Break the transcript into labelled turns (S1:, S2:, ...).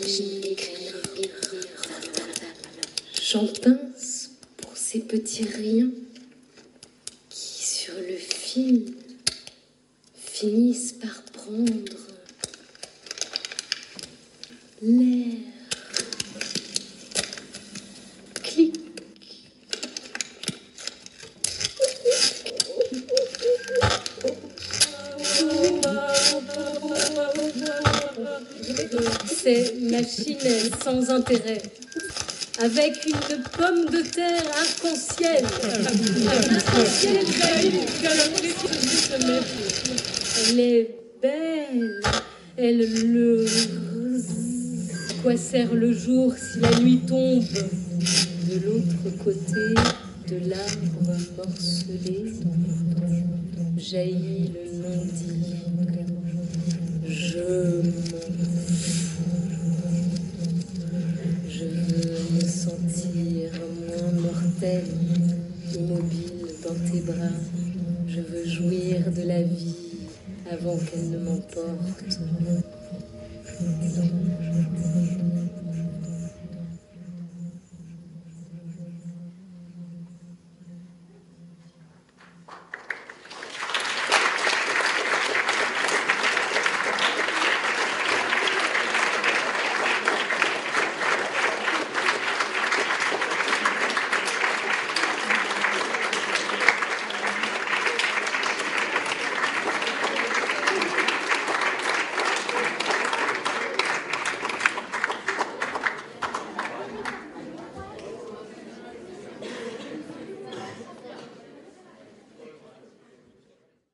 S1: J'en pince pour ces petits riens qui, sur le fil, finissent par prendre l'air. Clic. C'est machinelle sans intérêt, avec une pomme de terre arc-en-ciel. Elle est belle, elle le... Quoi sert le jour si la nuit tombe? De l'autre côté de l'arbre morcelé jaillit le non-dit. Je veux me sentir moins mortelle, immobile dans tes bras. Je veux jouir de la vie avant qu'elle ne m'emporte.